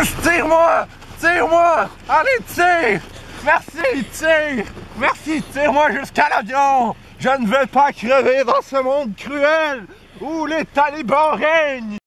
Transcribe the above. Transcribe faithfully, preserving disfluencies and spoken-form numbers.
Yes! Tire-moi! Tire-moi! Allez, tire! Merci, tire! Merci, tire-moi jusqu'à l'avion! Je ne veux pas crever dans ce monde cruel où les talibans règnent!